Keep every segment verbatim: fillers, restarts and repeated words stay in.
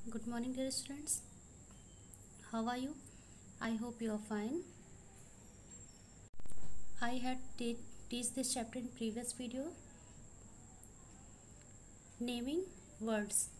Good morning, dear students. How are you? I hope you are fine. I had te- teach this chapter in previous video. Naming words,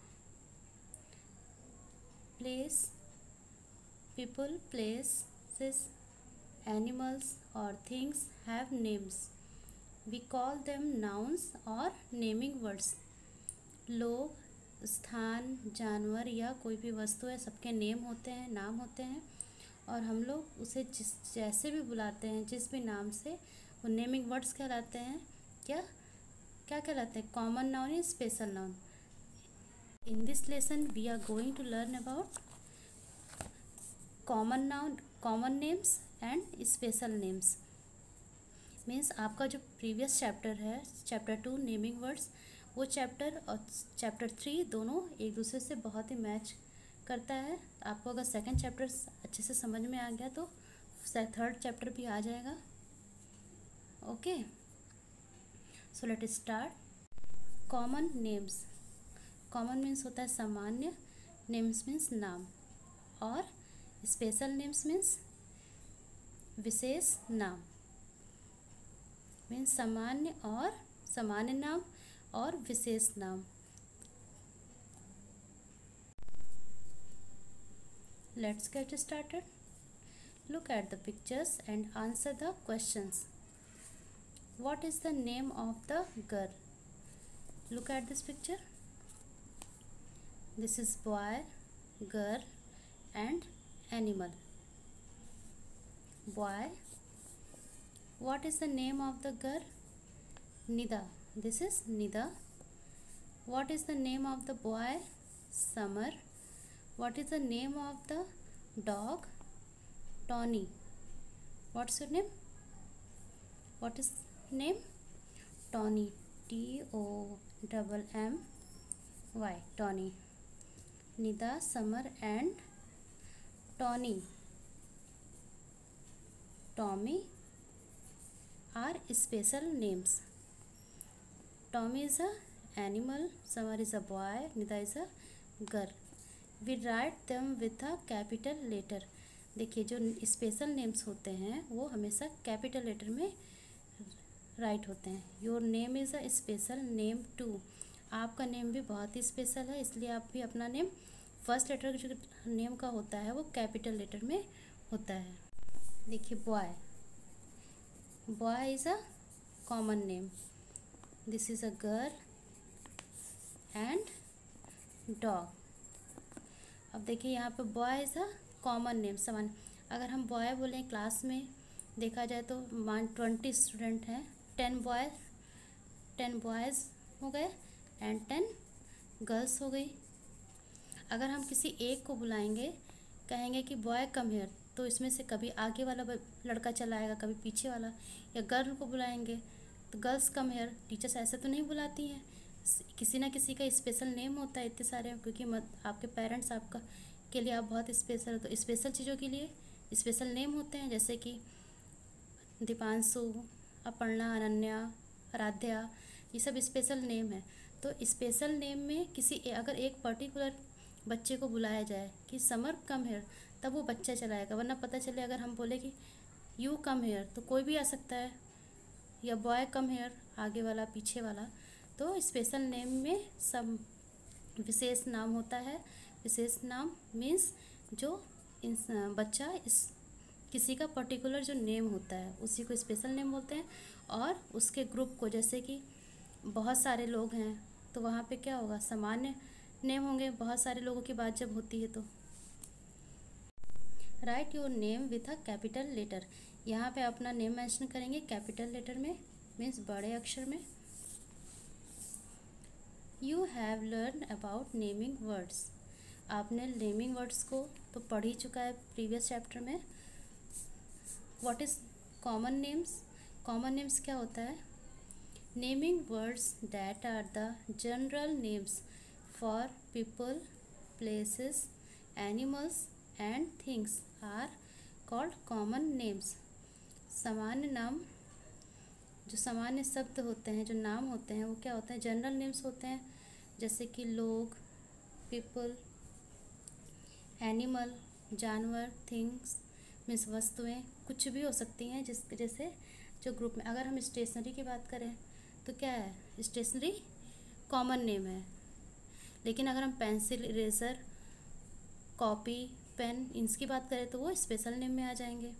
place, people, places, animals or things have names. We call them nouns or naming words. लोग, स्थान, जानवर या कोई भी वस्तु है, सबके name होते हैं, नाम होते हैं और हम लोग उसे जिस जैसे भी बुलाते हैं, जिस भी नाम से, वो नेमिंग वर्ड्स कहलाते हैं. क्या क्या कहलाते हैं? कॉमन नाउन या special noun. In this lesson we are going to learn about common noun, common names and special names. Means आपका जो प्रीवियस चैप्टर है, चैप्टर टू नेमिंग वर्ड्स, वो चैप्टर और चैप्टर थ्री दोनों एक दूसरे से बहुत ही मैच करता है. आपको अगर सेकंड चैप्टर अच्छे से समझ में आ गया तो थर्ड चैप्टर भी आ जाएगा. Okay, so let start. Common names. Common means होता है सामान्य, नेम्स मीन्स नाम, और स्पेशल नेम्स मीन्स विशेष नाम. मीन्स सामान्य और सामान्य नाम और विशेष नाम. Let's get started. Look at the pictures and answer the questions. What is the name of the girl? Look at this picture. This is boy, girl and animal. Boy. What is the name of the girl? Nida. This is Nida. What is the name of the boy? Summer. What is the name of the dog? Tony. What's your name? What is name? Tony. T O M M Y. Tony. Nida, Summer and Tony. Tommy are special names. Tommy is a animal, Summer is a boy, Nida is a girl. We write them with a capital letter. देखिए, जो special names होते हैं वो हमेशा capital letter में right होते हैं. Your name is a special name too. आपका नेम भी बहुत ही स्पेशल है, इसलिए आप भी अपना नेम फर्स्ट लेटर जो नेम का होता है वो कैपिटल लेटर में होता है. देखिए, boy. Boy is a common name. This is a girl and dog. अब देखिए, यहाँ पे boy is a common name, समान. अगर हम बॉय बोलें, क्लास में देखा जाए तो मान ट्वेंटी स्टूडेंट हैं, टेन बॉय टेन बॉयज़ हो गए एंड टेन गर्ल्स हो गई. अगर हम किसी एक को बुलाएंगे, कहेंगे कि बॉय कम हियर, तो इसमें से कभी आगे वाला लड़का चला आएगा, कभी पीछे वाला. या गर्ल को बुलाएंगे तो गर्ल्स कम हियर. टीचर्स ऐसे तो नहीं बुलाती हैं, किसी ना किसी का स्पेशल नेम होता है. इतने सारे, क्योंकि मत आपके पेरेंट्स आपका के लिए आप बहुत स्पेशल हो, तो स्पेशल चीज़ों के लिए स्पेशल नेम होते हैं. जैसे कि दीपांशु, अपर्णा, अनन्या, आराध्या, ये सब स्पेशल नेम है. तो स्पेशल नेम में किसी अगर एक पर्टिकुलर बच्चे को बुलाया जाए कि समर कम हेयर, तब वो बच्चा चलाएगा. वरना पता चले अगर हम बोले कि यू कम हेयर, तो कोई भी आ सकता है, या बॉय कम हेयर, आगे वाला पीछे वाला. तो स्पेशल नेम में सब विशेष नाम होता है. विशेष नाम मीन्स जो इस बच्चा इस किसी का पर्टिकुलर जो नेम होता है उसी को स्पेशल नेम बोलते हैं. और उसके ग्रुप को, जैसे कि बहुत सारे लोग हैं तो वहाँ पे क्या होगा, सामान्य नेम होंगे. बहुत सारे लोगों की बात जब होती है तो write your name with a capital letter. यहाँ पे अपना नेम मेंशन करेंगे कैपिटल लेटर में, मीन्स बड़े अक्षर में. You have learn about naming words. आपने नेमिंग वर्ड्स को तो पढ़ ही चुका है प्रीवियस चैप्टर में. What is common names? Common names क्या होता है? Naming words that are the general names for people, places, animals and things are called common names. सामान्य नाम, जो सामान्य शब्द होते हैं, जो नाम होते हैं, वो क्या होते हैं? जनरल नेम्स होते हैं. जैसे कि लोग, पीपल, एनिमल, जानवर, थिंग्स मीन्स वस्तुएं, कुछ भी हो सकती हैं जिस जैसे जो ग्रुप में। अगर हम स्टेशनरी की बात करें तो क्या है, स्टेशनरी कॉमन नेम है, लेकिन अगर हम पेंसिल, इरेजर, कॉपी, पेन इनकी बात करें तो वो स्पेशल नेम में आ जाएंगे।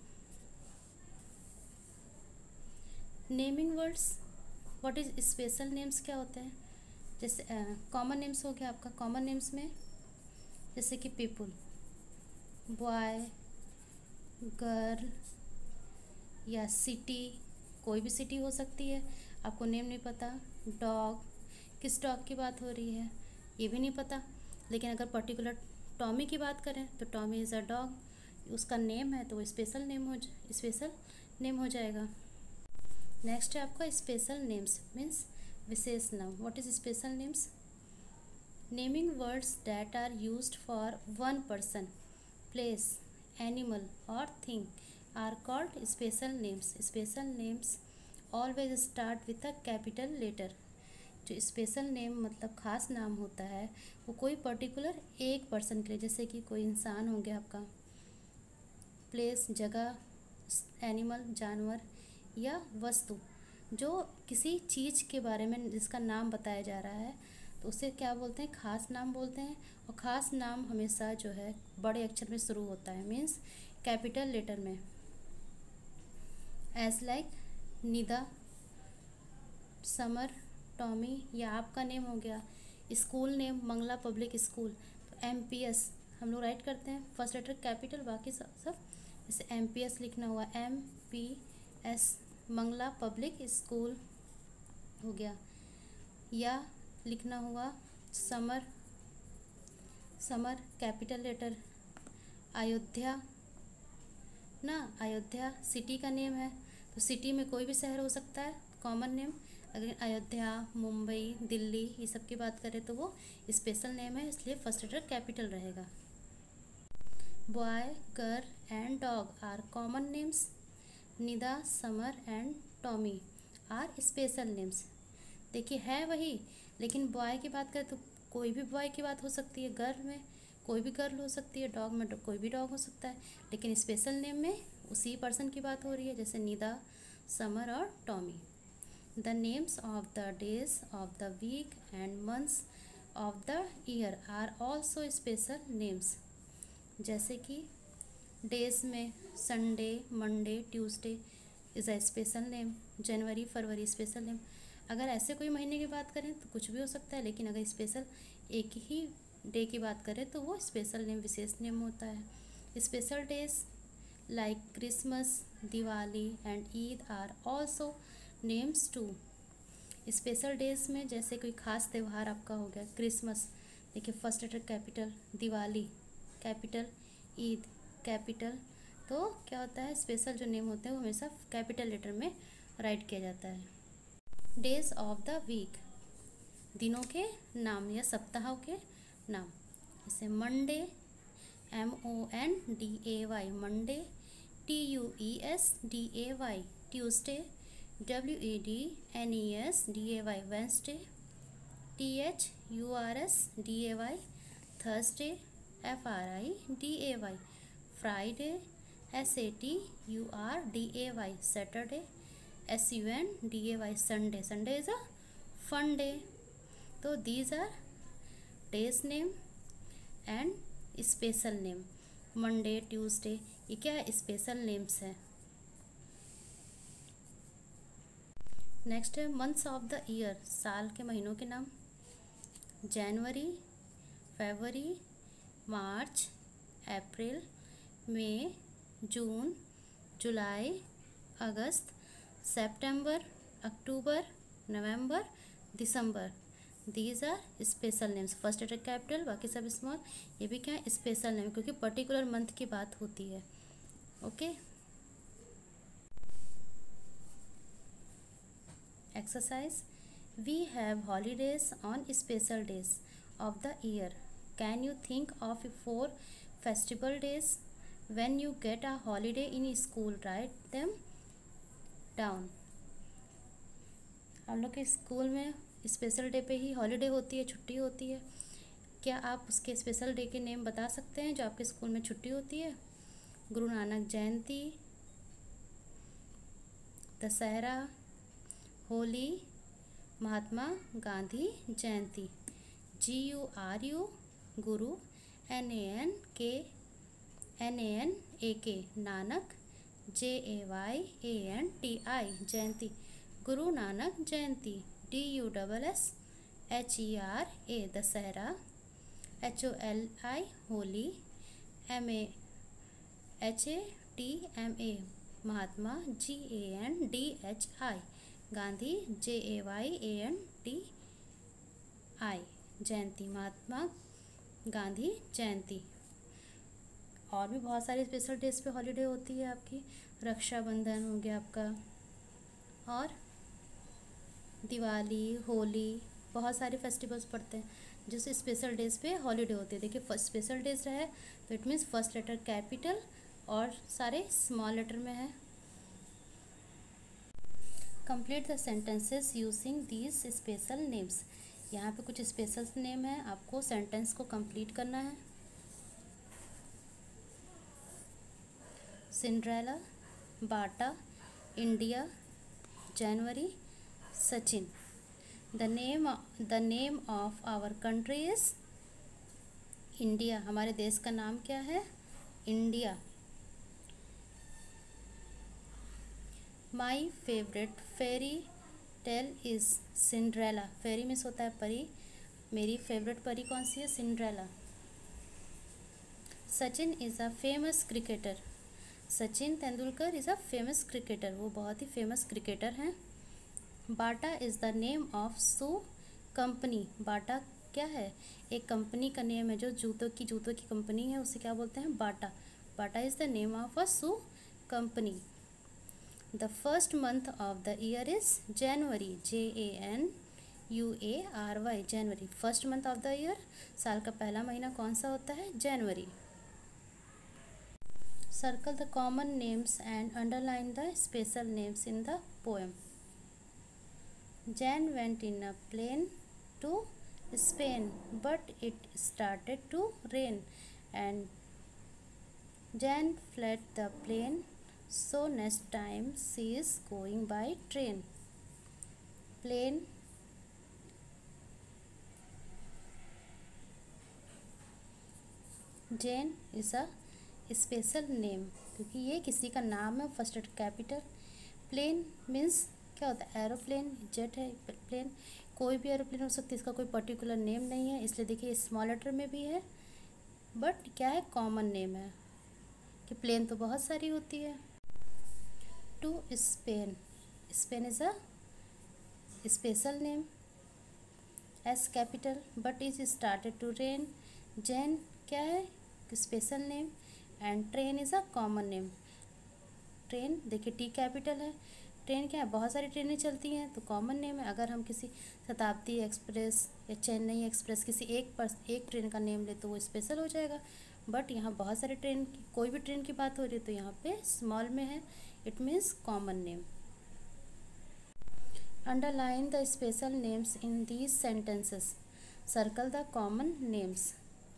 Naming words, what is special names क्या होते हैं? जैसे कॉमन नेम्स हो गया आपका, कॉमन नेम्स में जैसे कि पीपल, बॉय, गर्ल या सिटी, कोई भी सिटी हो सकती है, आपको नेम नहीं पता। डॉग, किस डॉग की बात हो रही है ये भी नहीं पता, लेकिन अगर पर्टिकुलर टॉमी की बात करें तो टॉमी इज़ अ डॉग, उसका नेम है तो वो स्पेशल नेम हो स्पेशल नेम हो जाएगा। नेक्स्ट है आपका स्पेशल नेम्स मीन्स विशेष नाम। What is special names? Naming words that are used for one person, place, animal और thing are called special names. Special names always start with a capital letter. जो special name मतलब खास नाम होता है वो कोई पर्टिकुलर एक पर्सन के लिए, जैसे कि कोई इंसान हो गया आपका, प्लेस जगह, एनिमल जानवर या वस्तु, जो किसी चीज़ के बारे में जिसका नाम बताया जा रहा है तो उसे क्या बोलते हैं, खास नाम बोलते हैं। और ख़ास नाम हमेशा जो है बड़े अक्षर में शुरू होता है, मीन्स कैपिटल लेटर में। As like Nida, Samar, Tommy, या आपका नेम हो गया, school name Mangala public school, तो एम पी एस हम लोग राइट करते हैं फर्स्ट लेटर कैपिटल, बाकी सब सब जैसे एम पी एस लिखना हुआ, M P S Mangala public school हो गया। या लिखना हुआ समर, समर कैपिटल लेटर, अयोध्या ना, अयोध्या सिटी का नेम है तो सिटी में कोई भी शहर हो सकता है कॉमन नेम। अगर अयोध्या, मुंबई, दिल्ली ये सब की बात करें तो वो स्पेशल नेम है, इसलिए फर्स्ट लेटर कैपिटल रहेगा। Boy, girl and dog are common names. Nida, Samar and Tommy are special names. देखिए है वही, लेकिन बॉय की बात करें तो कोई भी बॉय की बात हो सकती है, गर्ल में कोई भी गर्ल हो सकती है, डॉग में कोई भी डॉग हो सकता है, लेकिन स्पेशल नेम में उसी पर्सन की बात हो रही है, जैसे निदा, समर और Tommy. The names of the days of the week and months of the year are also special names. जैसे कि डेज में Sunday, Monday, Tuesday is a special name. जनवरी, फरवरी स्पेशल नेम। अगर ऐसे कोई महीने की बात करें तो कुछ भी हो सकता है, लेकिन अगर स्पेशल एक ही डे की बात करें तो वो स्पेशल नेम, विशेष नेम होता है। Special days like Christmas, Diwali and Eid are also names too. Special days में जैसे कोई खास त्यौहार आपका हो गया, क्रिसमस देखिए first letter capital, Diwali capital, Eid capital, तो क्या होता है स्पेशल जो नेम होते हैं वो हमेशा कैपिटल लेटर में राइट किया जाता है। डेज ऑफ द वीक, दिनों के नाम या सप्ताहों के नाम, जैसे Monday, M O N D A Y Monday, T U E S D A Y Tuesday, W E D N E S D A Y Wednesday, T H U R S D A Y Thursday, F R I D A Y Friday, S A T U R D A Y Saturday, S U N D A Y Sunday, Sunday is a fun day. तो these are days name and special name. Monday, Tuesday ये क्या है, special names है। Next है months of the year, साल के महीनों के नाम। जनवरी, फरवरी, मार्च, अप्रैल, मई, जून, जुलाई, अगस्त, सितंबर, अक्टूबर, नवंबर, दिसंबर। These are special names, first letter capital बाकी सब स्मॉल, ये भी क्या है स्पेशल नेम, क्योंकि पर्टिकुलर मंथ की बात होती है। Okay, exercise, we have holidays on special days of the year. Can you think of four festival days when you get a holiday in school, write them down. हम लोग के school में special day पे ही holiday होती है, छुट्टी होती है, क्या आप उसके स्पेशल डे के नेम बता सकते हैं जो आपके स्कूल में छुट्टी होती है? Guru Nanak Jayanti, Dussehra, Holi, Mahatma Gandhi Jayanti. G U R U Guru, N A N K N A N A K Nanak, J A Y A N T I Jayanti, Guru Nanak Jayanti. D U double S H E R A Dussehra, H O L I Holi, M A H A T M A Mahatma, G A N D H I Gandhi, J A Y A N T I Jayanti, Mahatma Gandhi Jayanti. और भी बहुत सारे special days पे holiday होती है आपकी। रक्षाबंधन हो गया आपका, और दिवाली, होली, बहुत सारे फेस्टिवल्स पड़ते हैं जिस स्पेशल डेज पे हॉलीडे होते हैं। देखिए फर्स्ट स्पेशल डेज रहे तो it means first letter capital और सारे स्मॉल लेटर में है। Complete the sentences using these special names. यहाँ पे कुछ स्पेशल नेम है, आपको सेंटेंस को कंप्लीट करना है। Cinderella, Bata, India, January, Sachin. The name the name of our country is India. हमारे देश का नाम क्या है? India. My favourite fairy tale is Cinderella. Fairy means होता है परी। मेरी फेवरेट परी कौन सी है? Cinderella. Sachin is a famous cricketer. Sachin Tendulkar is a famous cricketer, वो बहुत ही फेमस क्रिकेटर हैं। Bata is the name of shoe company. Bata क्या है? एक कंपनी का नेम है, जो जूतों की जूतों की कंपनी है उसे क्या बोलते हैं? Bata. Bata is the name of a shoe company. The first month of the year is January, J A N U A R Y, January. First month of the year, साल का पहला महीना कौन सा होता है? जनवरी। Circle the common names and underline the special names in the poem. Jan went in a plane to Spain, but it started to rain, and Jan fled the plane, so next time she is going by train. Plane, Jane is a special name क्योंकि ये किसी का नाम है, first letter capital. Plane means क्या होता है? Aeroplane, jet है प्लेन, कोई भी एरोप्लेन हो सकती है, इसका कोई पर्टिकुलर नेम नहीं है, इसलिए देखिए स्मॉल लेटर में भी है, बट क्या है? कॉमन नेम है कि प्लेन तो बहुत सारी होती है। To Spain, Spain is a special name, S capital, but is started to rain. Jan क्या है? Special name, and train is a common name. Train देखिए टी कैपिटल है। ट्रेन क्या है? बहुत सारी ट्रेनें चलती हैं तो कॉमन नेम है। अगर हम किसी शताब्दी एक्सप्रेस या चेन्नई एक्सप्रेस किसी एक पर एक ट्रेन का नेम ले तो वो स्पेशल हो जाएगा, बट यहाँ बहुत सारे ट्रेन की कोई भी ट्रेन की बात हो रही है तो यहाँ पे स्मॉल में है, it means common name. Underline the special names in these sentences. Circle the common names.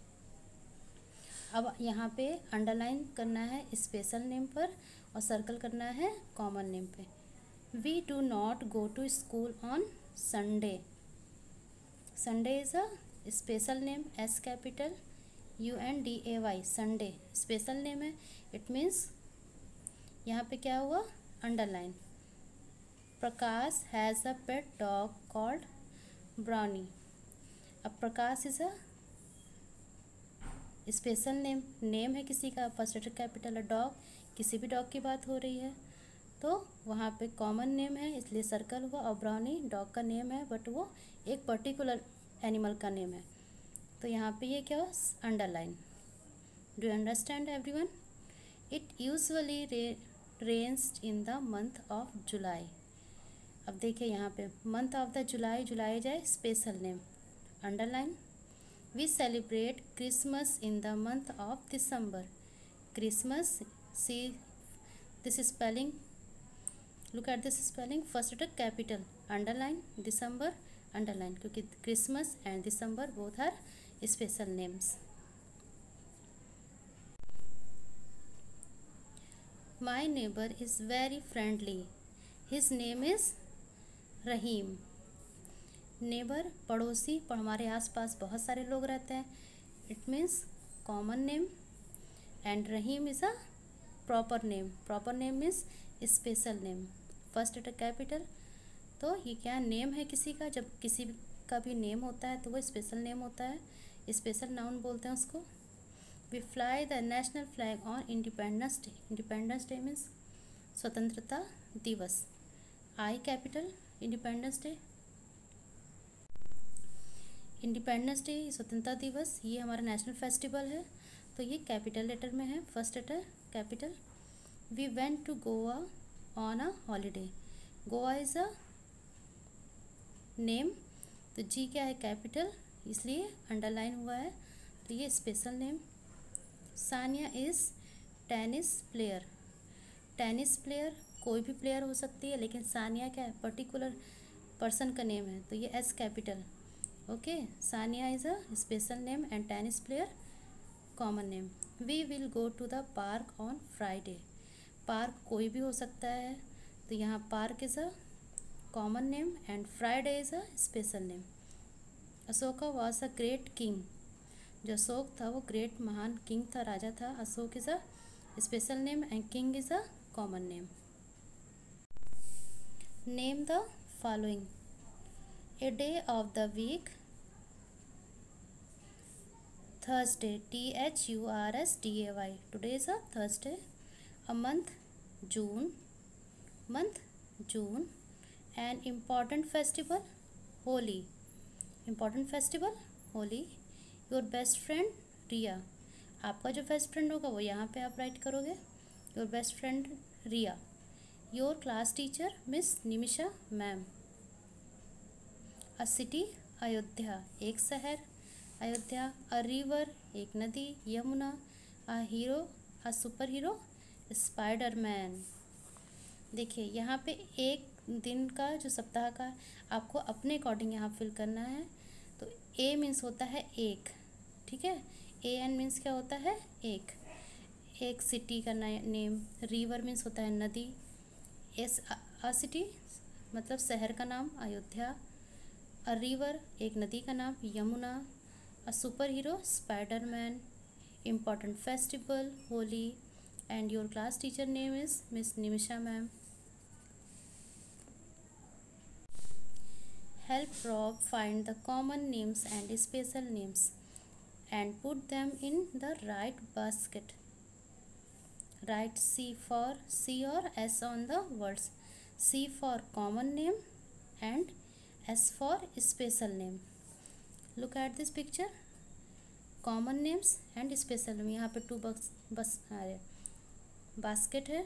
अब यहाँ पे अंडरलाइन करना है स्पेशल नेम पर और सर्कल करना है कॉमन नेम पे। We do not go to school on Sunday. Sunday is a special name, S capital, U N D A Y, Sunday special name है, इट मीन्स यहाँ पे क्या हुआ? Underline. Prakash has a pet dog called Brownie. अब Prakash is a special name, name है किसी का, first letter capital है, डॉग, किसी भी डॉग की बात हो रही है तो वहाँ पे कॉमन नेम है इसलिए सर्कल हुआ, और ब्राउनी डॉग का नेम है बट वो एक पर्टिकुलर एनिमल का नेम है तो यहाँ पे ये क्या हुआ? Underline. Do you understand everyone? It usually rains in the month of July. अब देखिए यहाँ पे month of the July, July जाए special name, underline. We celebrate Christmas in the month of December. Christmas, see this spelling, look at this spelling, first letter capital, underline, December underline, क्योंकि Christmas and December both are special names. My neighbour is very friendly, his name is Rahim. Neighbour पड़ोसी, पर हमारे आसपास बहुत सारे लोग रहते हैं, it means common name. And Rahim is a proper name, proper name means special name. First letter capital, तो ये क्या नेम है किसी का, जब किसी का भी नेम होता है तो वो स्पेशल नेम होता है, स्पेशल नाउन बोलते हैं उसको। We fly the national flag on Independence Day, Independence Day means स्वतंत्रता दिवस। I capital, Independence Day, Independence Day स्वतंत्रता दिवस ये हमारा नेशनल फेस्टिवल है, तो ये कैपिटल लेटर में है, first letter capital. We went to Goa on a holiday, Goa is a name, तो जी क्या है कैपिटल, इसलिए अंडरलाइन हुआ है, तो ये special name. Sania is tennis player, tennis player कोई भी प्लेयर हो सकती है, लेकिन सानिया क्या है पर्टिकुलर पर्सन का नेम है, तो ये S capital. Okay, Sania is a special name and tennis player common name. We will go to the park on Friday, park कोई भी हो सकता है, तो यहाँ park is a common name and Friday is a special name. Ashoka was a great king, जो अशोक था वो ग्रेट महान किंग था, राजा था। Ashok is a special name and king is a common name. Name the following, a day of the week, Thursday, T H U R S D A Y, today is a Thursday. A month, June, month, June. An important festival, Holi, important festival, Holi. Your best friend, Riya, आपका जो best friend होगा वो यहाँ पे आप write करोगे, your best friend Riya. Your class teacher miss Nimisha ma'am. A city, Ayodhya, एक शहर अयोध्या। अ रिवर, एक नदी Yamuna. A hero, a superhero Spiderman. देखिए यहाँ पे एक दिन का जो सप्ताह का आपको अपने अकॉर्डिंग यहाँ फिल करना है, तो ए मीन्स होता है एक, ठीक है, ए एन मीन्स क्या होता है एक, एक सिटी का नेम। रिवर मीन्स होता है नदी। एस अ सिटी मतलब शहर का नाम अयोध्या। अ रिवर एक नदी का नाम Yamuna. A superhero Spider-Man, important festival Holi, and your class teacher name is Miss Nimisha ma'am. Help Rob find the common names and special names and put them in the right basket. Write C for C or S on the words. C for common name and S for special name. Look at this picture, common names and special name. यहाँ पे to बस बस अरे basket है,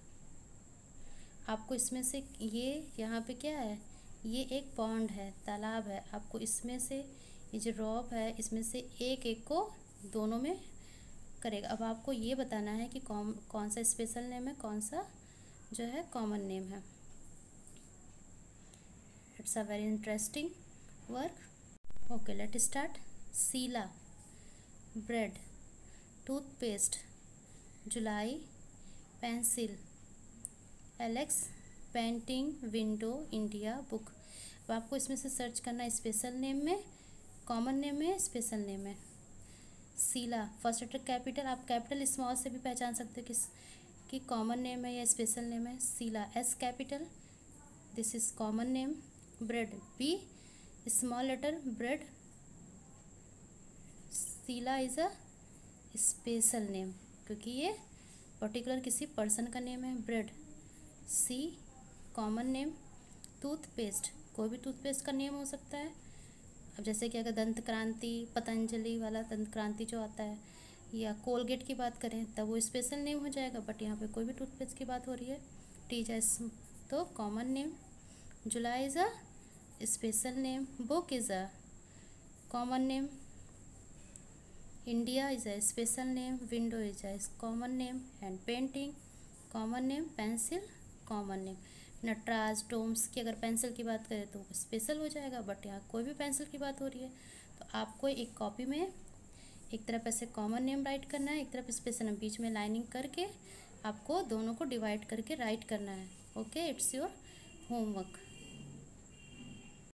आपको इसमें से ये यहाँ पे क्या है, ये एक पॉन्ड है, तालाब है, आपको इसमें से ये जो रॉब है इसमें से एक एक को दोनों में करेगा। अब आपको ये बताना है कि कौन कौन सा स्पेशल नेम है, कौन सा जो है कॉमन नेम है। It's a very interesting work. Okay, let start. Sheela, bread. Toothpaste, July. Pencil, Alex. Painting, window, India, book. अब आपको इसमें से सर्च करना है स्पेशल नेम में, कॉमन नेम में, स्पेशल नेम में। शीला फर्स्ट लेटर कैपिटल, आप कैपिटल स्मॉल से भी पहचान सकते हो किस कि कॉमन नेम है या स्पेशल नेम है। Sheela S capital, this is common name. Bread B small letter, bread. Sheela is a special name क्योंकि ये पर्टिकुलर किसी पर्सन का नेम है। ब्रेड सी कॉमन नेम। टूथपेस्ट कोई भी टूथपेस्ट का नेम हो सकता है। अब जैसे कि अगर दंत क्रांति, पतंजलि वाला दंत क्रांति जो आता है, या कोलगेट की बात करें तब वो स्पेशल नेम हो जाएगा, बट यहाँ पे कोई भी टूथपेस्ट की बात हो रही है, टीचर्स तो common name. July is a special name. Book is a common name. India is a special name. Window is a common name and painting common name. Pencil common name. Natraj, Doms की अगर pencil की बात करें तो special हो जाएगा, but यहाँ कोई भी पेंसिल की बात हो रही है तो आपको एक कॉपी में एक तरफ ऐसे कॉमन नेम राइट करना है, एक तरफ स्पेशल नेम, बीच में लाइनिंग करके आपको दोनों को डिवाइड करके राइट करना है। Okay, it's your homework.